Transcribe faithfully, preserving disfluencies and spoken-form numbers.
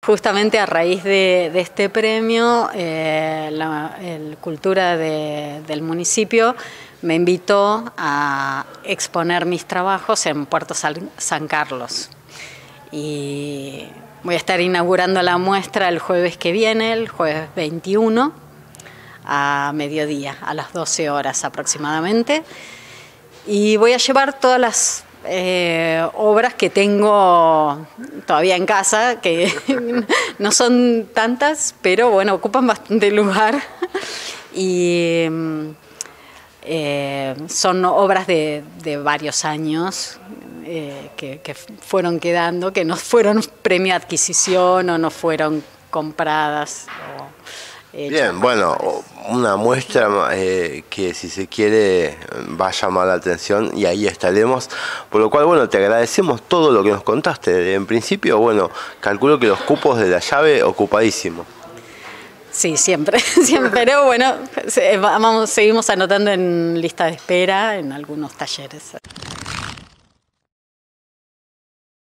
Justamente a raíz de, de este premio, eh, la el Cultura de, del municipio me invitó a exponer mis trabajos en Puerto San, San Carlos. Y voy a estar inaugurando la muestra el jueves que viene, el jueves veintiuno, a mediodía, a las doce horas aproximadamente. Y voy a llevar todas las Eh, obras que tengo todavía en casa, que no son tantas, pero bueno, ocupan bastante lugar y eh, son obras de, de varios años eh, que, que fueron quedando, que no fueron premio de adquisición o no fueron compradas. O Bien, bueno, una muestra eh, que si se quiere va a llamar la atención y ahí estaremos, por lo cual, bueno, te agradecemos todo lo que nos contaste. En principio, bueno, calculo que los cupos de la llave ocupadísimos. Sí, siempre, siempre, pero bueno, vamos, seguimos anotando en lista de espera en algunos talleres.